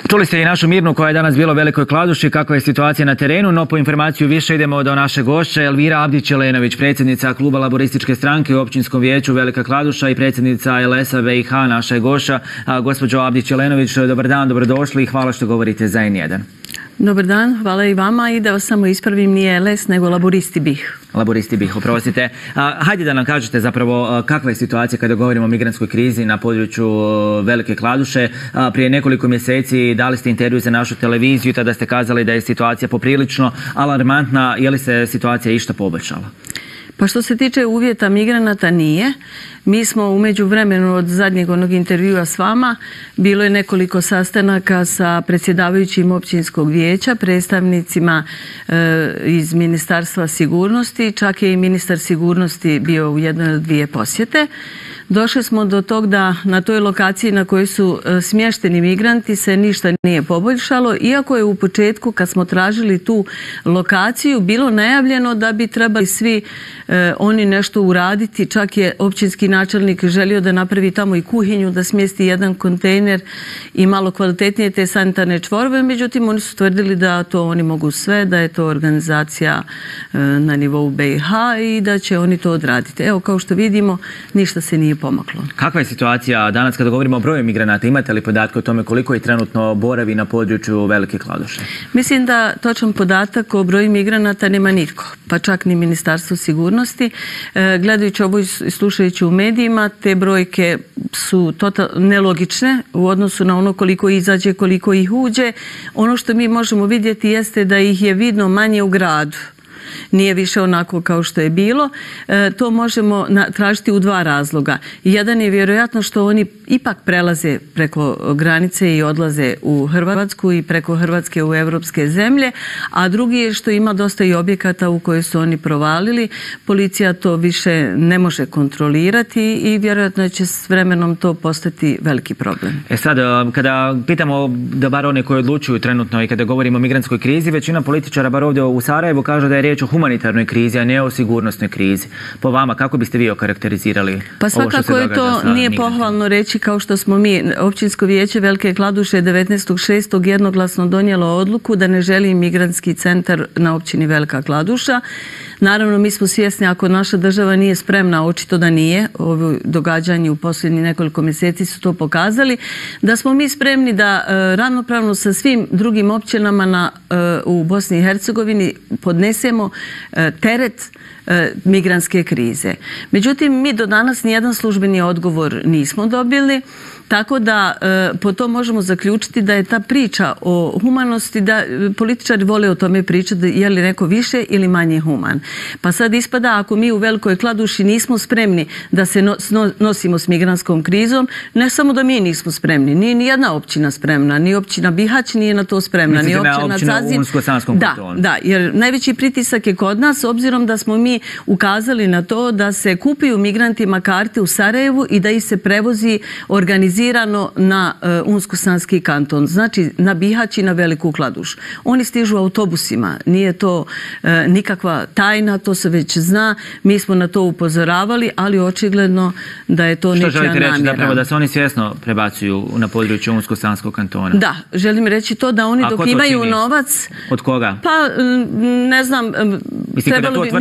Čuli ste i našu Mirnu koja je danas bila u Velikoj Kladuši, kakva je situacija na terenu, no po informaciju više idemo do naše gošće Elvira Abdić-Jelenović, predsjednica Kluba Laborističke stranke u Općinskom vijeću Velika Kladuša i predsjednica LS-a BiH, naša je gošća. Gospođo Abdić-Jelenović, dobar dan, dobrodošli i hvala što govorite za N1. Dobar dan, hvala i vama i da vas samo ispravim, nije LS nego Laboristi BiH. Laboristi BiH, oprostite. Hajde da nam kažete zapravo kakva je situacija kada govorimo o migrantskoj krizi na području Velike Kladuše. Prije nekoliko mjeseci dali ste intervju za našu televiziju, tada ste kazali da je situacija poprilično alarmantna. Je li se situacija išta poboljšala? Pa što se tiče uvjeta migranata nije. Mi smo u međuvremenu od zadnjeg onog intervjua s vama, bilo je nekoliko sastanaka sa predsjedavajućim općinskog vijeća, predstavnicima iz Ministarstva sigurnosti, čak je i ministar sigurnosti bio u jednoj od dvije posjete. Došli smo do tog da na toj lokaciji na kojoj su smješteni migranti se ništa nije poboljšalo, iako je u početku kad smo tražili tu lokaciju bilo najavljeno da bi trebali svi oni nešto uraditi, čak je općinski načelnik želio da napravi tamo i kuhinju, da smjesti jedan kontejner i malo kvalitetnije te sanitarne čvorove, međutim oni su tvrdili da to oni mogu sve, da je to organizacija na nivou BiH i da će oni to odraditi. Evo, kao što vidimo, ništa se nije pomaklo. Kakva je situacija danas kada govorimo o broju migranata? Imate li podatke o tome koliko je trenutno boravi na području Velike Kladuše? Mislim da točan podatak o broju migranata nema nitko, pa čak ni Ministarstvo sigurnosti. Gledajući ovo i slušajući u medijima, te brojke su nelogične u odnosu na ono koliko izađe, koliko ih uđe. Ono što mi možemo vidjeti jeste da ih je vidno manje u gradu. Nije više onako kao što je bilo. To možemo tražiti u dva razloga. Jedan je vjerojatno što oni ipak prelaze preko granice i odlaze u Hrvatsku i preko Hrvatske u evropske zemlje, a drugi je što ima dosta i objekata u koje su oni provalili. Policija to više ne može kontrolirati i vjerojatno će s vremenom to postati veliki problem. Sad, kada pitamo da bar one koji odlučuju trenutno i kada govorimo o migrantskoj krizi, većina političara, bar ovdje u Sarajevu, kaže da je riječ o humanitarnoj krizi, a ne o sigurnosnoj krizi. Po vama, kako biste vi okarakterizirali pa svakako je to nije pohvalno reći kao što smo mi, Općinsko vijeće Velike Kladuše 19.6. jednoglasno donijelo odluku da ne želi migrantski centar na općini Velika Kladuša. Naravno, mi smo svjesni ako naša država nije spremna, očito da nije, ovo događanje u posljednjih nekoliko mjeseci su to pokazali, da smo mi spremni da ravnopravno sa svim drugim općinama u Bosni i Hercegovini podnesemo teret migrantske krize. Međutim, mi do danas nijedan službeni odgovor nismo dobili, tako da po to možemo zaključiti da je ta priča o humanosti, da političari vole o tome pričati je li neko više ili manje human. Pa sad ispada ako mi u Velikoj Kladuši nismo spremni da se nosimo s migrantskom krizom, ne samo da mi nismo spremni, nije ni jedna općina spremna, ni općina Bihać nije na to spremna, ni općina Cazin. Da, jer najveći pritisak je kod nas, obzirom da smo mi ukazali na to da se kupuju migrantima karte u Sarajevu i da ih se prevozi organizirano na Unsko-Sanski kanton, znači na Bihać i na Veliku Kladušu. Oni stižu autobusima, nije to nikakva tajna, to se već zna, mi smo na to upozoravali, ali očigledno da je to nečija namjera. Što želite reći zapravo da se oni svjesno prebacuju na području Unsko-Sanskog kantona? Da, želim reći to da oni dok imaju novac... Od koga? Pa ne znam, trebalo bi...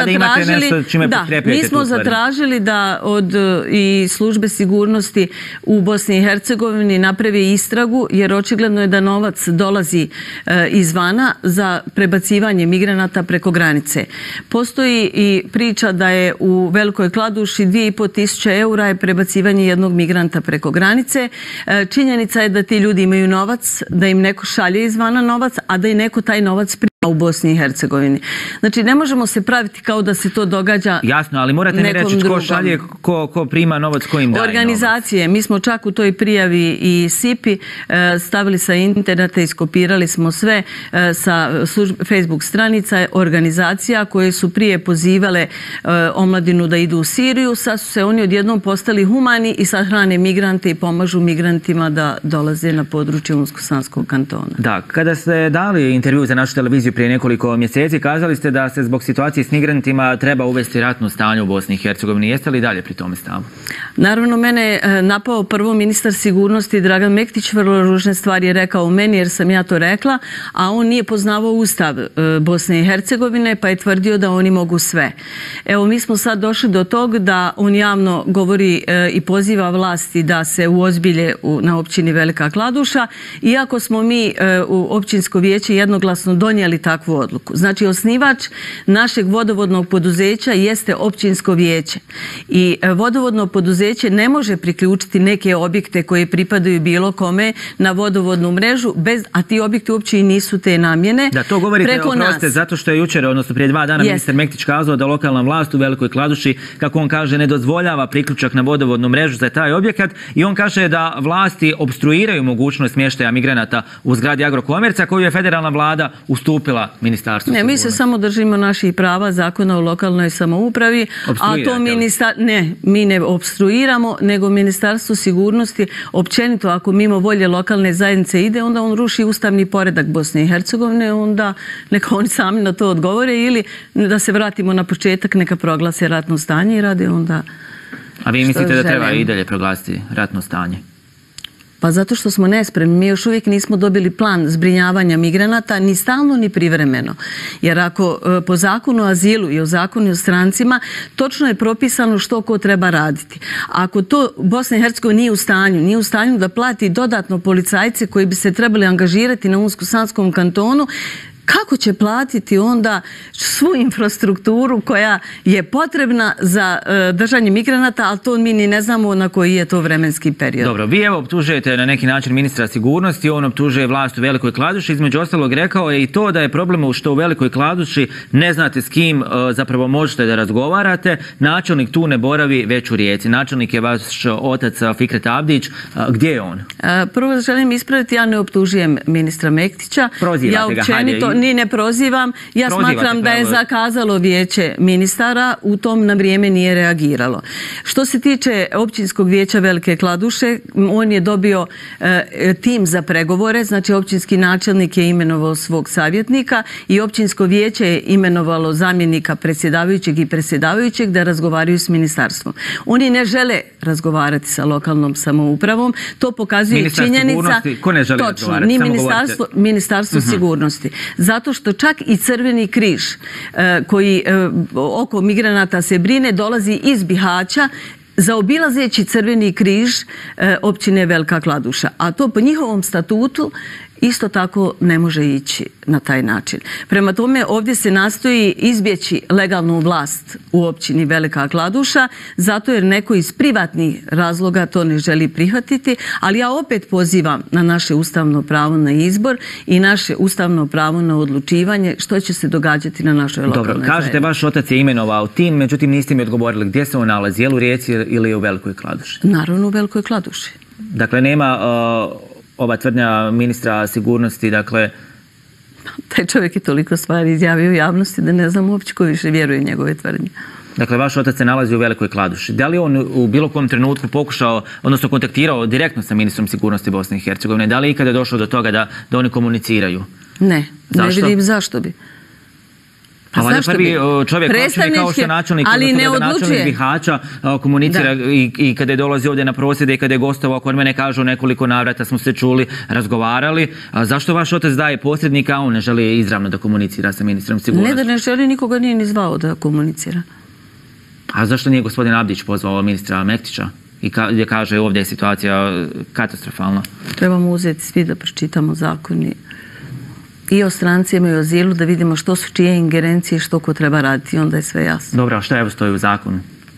Mi smo zatražili da od i službe sigurnosti u Bosni i Hercegovini napravi istragu, jer očigledno je da novac dolazi izvana za prebacivanje migranata preko granice. Postoji i priča da je u Velikoj Kladuši 2.500 eura je prebacivanje jednog migranta preko granice. Činjenica je da ti ljudi imaju novac, da im neko šalje izvana novac, a da i neko taj novac prima u Bosni i Hercegovini. Znači, ne možemo se praviti kao da se to događa. Jasno, ali morate mi reći ko šalje, ko prima novac, ko im daje organizacije. Novac. Mi smo čak u toj prijavi i SIPI stavili sa interneta i skopirali smo sve sa Facebook stranica organizacija koje su prije pozivale omladinu da idu u Siriju. Sad su se oni odjednom postali humani i sad hrane migrante i pomažu migrantima da dolaze na područje Unsko-Sanskog kantona. Da, kada ste dali intervju za našu televiziju prije nekoliko mjeseci. Kazali ste da se zbog situacije s migrantima treba uvesti ratno stanje u Bosni i Hercegovini. Jeste li dalje pri tome stavu? Naravno, mene je napao prvo ministar sigurnosti Dragan Mektić, vrlo ružne stvari je rekao meni jer sam ja to rekla, a on nije poznavao Ustav Bosne i Hercegovine pa je tvrdio da oni mogu sve. Evo, mi smo sad došli do tog da on javno govori i poziva vlasti da se uozbilje na općini Velika Kladuša, iako smo mi u općinsko vijeće jednoglasno donijeli takvu odluku. Znači, osnivač našeg vodovodnog poduzeća jeste općinsko vijeće i vodovodno poduzeće ne može priključiti neke objekte koje pripadaju bilo kome na vodovodnu mrežu, a ti objekti uopće i nisu te namjene. Da, to govorite, oprostite, zato što je jučer, odnosno prije 2 dana, ministar Mektić kazao da lokalna vlast u Velikoj Kladuši, kako on kaže, ne dozvoljava priključak na vodovodnu mrežu za taj objekat i on kaže da vlasti opstruiraju mogućnost smještaja migranata u zgradi Agrokomerca koju je federalna vlada ustupila ministarstvu. Ne, mi se samo držimo naših prava, zakona o lokalnoj samoupravi, a to mi ne opstruiramo, nego Ministarstvo sigurnosti općenito, ako mimo volje lokalne zajednice ide, onda on ruši ustavni poredak Bosne i Hercegovine, onda neka oni sami na to odgovore ili da se vratimo na početak, neka proglase ratno stanje i rade onda. A vi mislite da treba i dalje proglasiti ratno stanje? Pa zato što smo nespremni. Mi još uvijek nismo dobili plan zbrinjavanja migranata ni stalno ni privremeno. Jer ako po zakonu o azilu i o zakonu o strancima točno je propisano što ko treba raditi. Ako to Bosna i Hercegovina nije u stanju da plati dodatno policajce koji bi se trebali angažirati na Unsko-Sanskom kantonu, kako će platiti onda svu infrastrukturu koja je potrebna za držanje migranata, ali to mi ni ne znamo na koji je to vremenski period. Dobro, vi evo optužujete na neki način ministra sigurnosti, on optužuje vlast u Velikoj Kladuši, između ostalog rekao je i to da je problem što u Velikoj Kladuši ne znate s kim zapravo možete da razgovarate, načelnik tu ne boravi već u Rijeci. Načelnik je vaš otac Fikret Abdić, gdje je on? Prvo želim ispraviti, ja ne optužujem ministra Mektića. Prozivate ga, hajde. Ni ne prozivam. Ja smatram da je zakazalo vijeće ministara, u tom na vrijeme nije reagiralo. Što se tiče općinskog vijeća Velike Kladuše, on je dobio tim za pregovore, znači općinski načelnik je imenovao svog savjetnika i općinsko vijeće je imenovalo zamjenika predsjedavajućeg i predsjedavajućeg da razgovaraju s ministarstvom. Oni ne žele razgovarati sa lokalnom samoupravom, to pokazuje činjenica. Ko ne želi razgovarati? Ni ministarstvo sigurnosti. Zato što čak i Crveni križ koji oko migranata se brine dolazi iz Bihaća zaobilazeći Crveni križ općine Velika Kladuša. A to po njihovom statutu isto tako ne može ići na taj način. Prema tome, ovdje se nastoji izbjeći legalnu vlast u općini Velika Kladuša, zato jer neko iz privatnih razloga to ne želi prihvatiti, ali ja opet pozivam na naše ustavno pravo na izbor i naše ustavno pravo na odlučivanje što će se događati na našoj lokalnoj zajednici. Dobro, kažete vaš otac je imenovao tim, međutim niste mi odgovorili gdje se on nalazi, je li u Rijeci ili u Velikoj Kladuši? Naravno u Velikoj Kladuši. Dakle, nema ova tvrdnja ministra sigurnosti, dakle... Taj čovjek je toliko stvari izjavio u javnosti da ne znam uopće ko više vjeruje njegove tvrdnje. Dakle, vaš otac se nalazi u Velikoj Kladuši. Da li on u bilo kom trenutku pokušao, odnosno kontaktirao direktno sa ministrom sigurnosti Bosne i Hercegovine? Da li je ikada došlo do toga da oni komuniciraju? Ne, ne vidim zašto bi. Pa valjda prvi čovjek kao što načelnik Bihaća komunicira i kada je dolazi ovdje na prosvjede i kada je gostovao kod mene, kažu nekoliko navrata smo se čuli, razgovarali. Zašto vaš otac daje posrednika, a on ne želi izravno da komunicira sa ministrom sigurnosti? Ne da ne želi, nikoga nije ni zvao da komunicira. A zašto nije gospodin Abdić pozvao ministra Mektića? I gdje kaže ovdje je situacija katastrofalna? Trebamo uzeti svi da pročitamo zakoni i o strancima i o azilu, da vidimo što su čije ingerencije, što ko treba raditi, onda je sve jasno. Dobro, a što evo stoji u zakonu?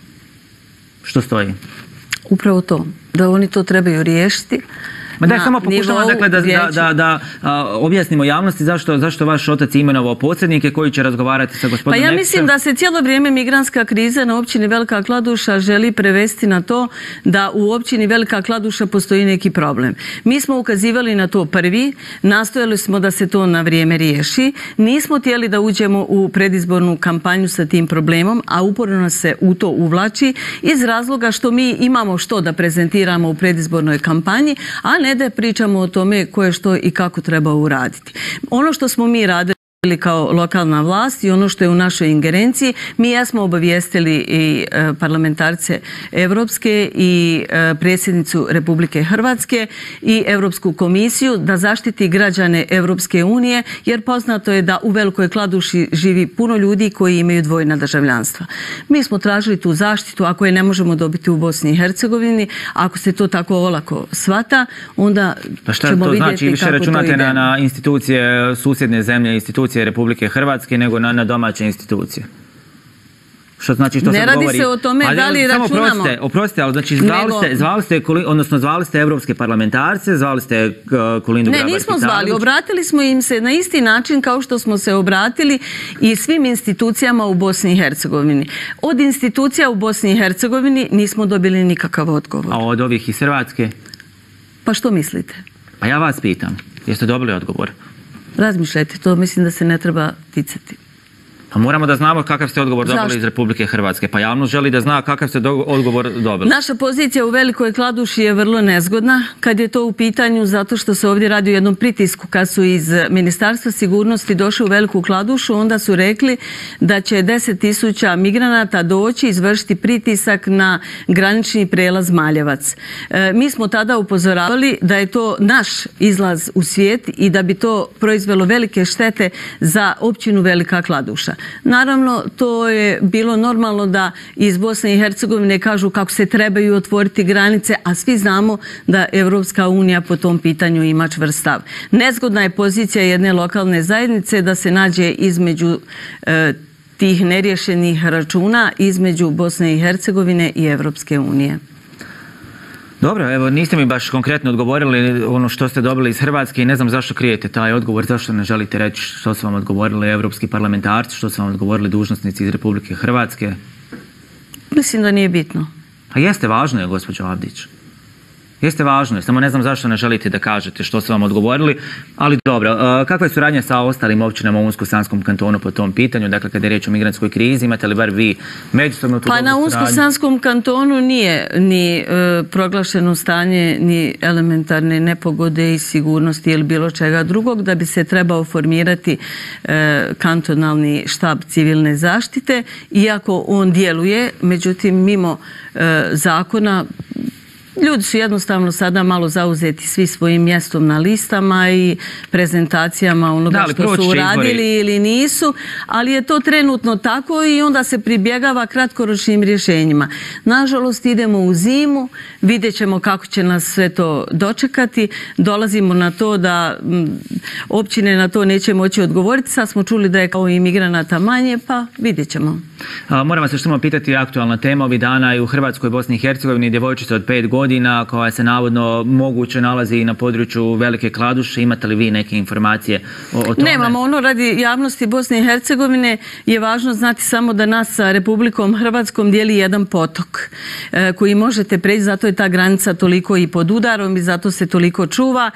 Što stoji? Upravo to, da oni to trebaju riješiti. Ma da, samo pokušamo dakle da objasnimo javnosti zašto vaš otac imenovao posrednike koji će razgovarati sa gospodinom Mektićem. Pa ja mislim da se cijelo vrijeme migrantska kriza na općini Velika Kladuša želi prevesti na to da u općini Velika Kladuša postoji neki problem. Mi smo ukazivali na to prvi, nastojali smo da se to na vrijeme riješi, nismo htjeli da uđemo u predizbornu kampanju sa tim problemom, a uporno nas se u to uvlači iz razloga što mi imamo što da prezentiramo u predizbornoj kampanji, a ne da pričamo o tome koje što i kako treba uraditi. Ono što smo mi radili ili kao lokalna vlast i ono što je u našoj ingerenciji. Mi jesmo obavijestili i parlamentarce Evropske i predsjednicu Republike Hrvatske i Europsku komisiju da zaštiti građane Europske unije, jer poznato je da u Velikoj Kladuši živi puno ljudi koji imaju dvojna državljanstva. Mi smo tražili tu zaštitu, ako je ne možemo dobiti u Bosni i Hercegovini, ako se to tako olako shvata, onda ćemo vidjeti kako to ide. Znači više računate na institucije susjedne zemlje, institucije Republike Hrvatske nego na domaće institucije. Što znači što ne radi govori... se o tome da li računamo. Oprostite, ali znači zvali ste evropske parlamentarce, zvali ste Kolindu Grabar-Kitarović. Ne, nismo zvali, obratili smo im se na isti način kao što smo se obratili i svim institucijama u Bosni i Hercegovini. Od institucija u Bosni i Hercegovini nismo dobili nikakav odgovor. A od ovih iz Hrvatske? Pa što mislite? Pa ja vas pitam, jeste dobili odgovor? Razmišljajte, to mislim da se ne treba ticati. Pa moramo da znamo kakav ste odgovor dobili iz Republike Hrvatske. Pa javnost želi da zna kakav ste odgovor dobili. Naša pozicija u Velikoj Kladuši je vrlo nezgodna kad je to u pitanju, zato što se ovdje radi o jednom pritisku. Kad su iz Ministarstva sigurnosti došli u Veliku Kladušu, onda su rekli da će 10.000 migranata doći izvršiti pritisak na granični prelaz Maljevac. Mi smo tada upozoravali da je to naš izlaz u svijet i da bi to proizvelo velike štete za općinu Velika Kladuša. Naravno, to je bilo normalno da iz Bosne i Hercegovine kažu kako se trebaju otvoriti granice, a svi znamo da Evropska unija po tom pitanju ima čvrst stav. Nezgodna je pozicija jedne lokalne zajednice da se nađe između tih neriješenih računa između Bosne i Hercegovine i Evropske unije. Dobro, evo niste mi baš konkretno odgovorili ono što ste dobili iz Hrvatske i ne znam zašto krijete taj odgovor, zašto ne želite reći što su vam odgovorili evropski parlamentarci, što su vam odgovorili dužnosnici iz Republike Hrvatske. Mislim da nije bitno. A jeste, važno je, gospođo Avdić. Jeste, važno je, samo ne znam zašto ne želite da kažete što su vam odgovorili, ali dobro. Kakva je suradnja sa ostalim općinama u Unsko-Sanskom kantonu po tom pitanju? Dakle, kada je riječ o migrantskoj krizi, imate li bar vi međusobno tu dobru suradnju? Pa na Unsko-Sanskom kantonu nije ni proglašeno stanje ni elementarne nepogode i sigurnosti ili bilo čega drugog da bi se trebao formirati kantonalni štab civilne zaštite, iako on djeluje, međutim mimo zakona. Ljudi su jednostavno sada malo zauzeti svi svojim mjestom na listama i prezentacijama onoga što su uradili ili nisu, ali je to trenutno tako i onda se pribjegava kratkoročnim rješenjima. Nažalost, idemo u zimu, vidjet ćemo kako će nas sve to dočekati. Dolazimo na to da općine na to neće moći odgovoriti. Sad smo čuli da je kao imigranata manje, pa vidjet ćemo. Moram vas još samo pitati, aktualna tema ovih dana i u Hrvatskoj, Bosni i Hercegovini, djevojčica od 5 godina koja se navodno moguće nalazi na području Velike Kladuše. Imate li vi neke informacije o tome? Nemamo. Ono radi javnosti Bosne i Hercegovine je važno znati samo da nas sa Republikom Hrvatskom dijeli jedan potok koji možete preći, zato je ta granica toliko i pod udarom i zato se toliko čuva.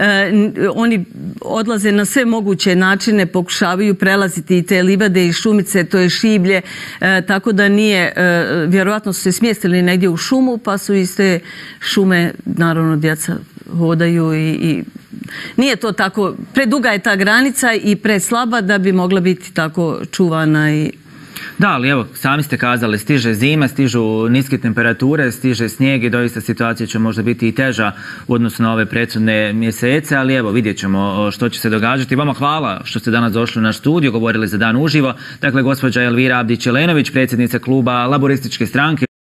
Oni odlaze na sve moguće načine, pokušavaju prelaziti i te livade i šumice, to je šiblje, tako da nije, vjerojatno su se smjestili negdje u šumu pa su iz te šume, naravno djeca hodaju i nije to tako, preduga je ta granica i preslaba da bi mogla biti tako čuvana i... Da, ali evo, sami ste kazali, stiže zima, stižu niske temperature, stiže snijeg i doista situacija će možda biti i teža u odnosu na ove prethodne mjesece, ali evo, vidjet ćemo što će se događati. Vama hvala što ste danas došli u naš studio, govorili za Dan uživo. Dakle, gospođa Elvira Abdić-Jelenović, predsjednica kluba Laborističke stranke.